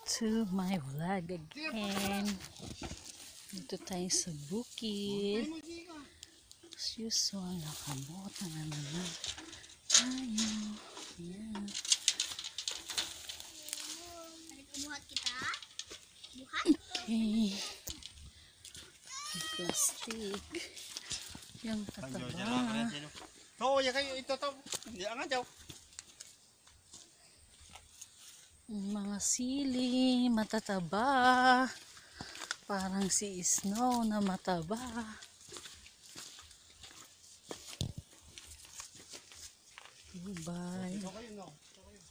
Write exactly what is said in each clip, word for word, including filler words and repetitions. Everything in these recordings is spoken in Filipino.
to my vlog again. Dito tayo sa bukid. As usual, nakabutan na naman tayo. Ayan. Buhat kita? Buhat? Okay. Plastic. Yung tataba. Oo, yan kayo. Ito, ito. Yan nga daw. Mga sili, matataba. Parang si Snow na mataba. Bye. Ito kayo, no? Ito kayo.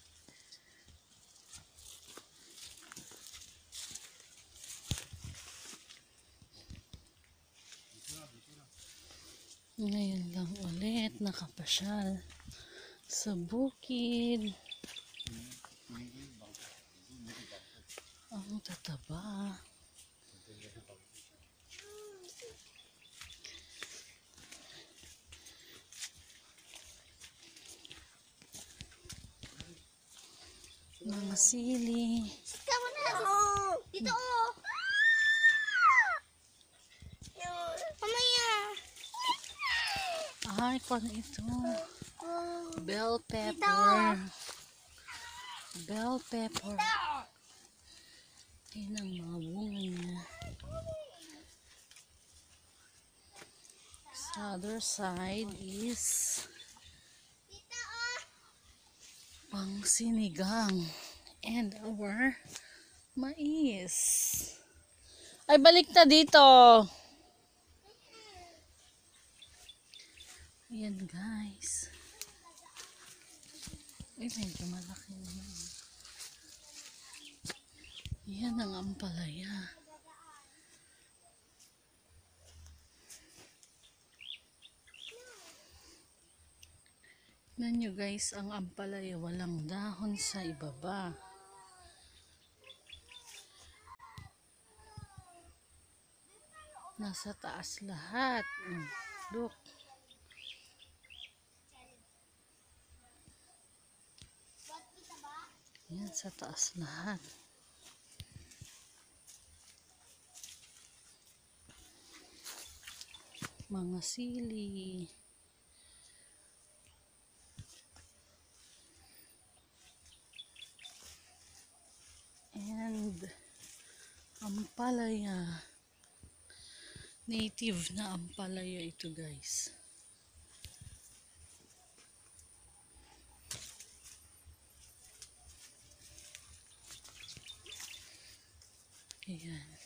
Ngayon lang ulit nakapasyal sa bukid. Ang tataba. Mga sili. Kamu na! Dito oh! Mamaya! Ay, kung ito. Bell pepper. Bell pepper. Yan ang mga bunga niya. Sa other side is pang sinigang and our mais. Ay, balik na dito. Ayan guys. Ay, medyo malaki naman. Yan ang ampalaya. Tignan nyo guys, ang ampalaya walang dahon sa ibaba. Nasa taas lahat. Look. Yan sa taas lahat. Mga sili. And ampalaya. Native na ampalaya ito guys. Ayan.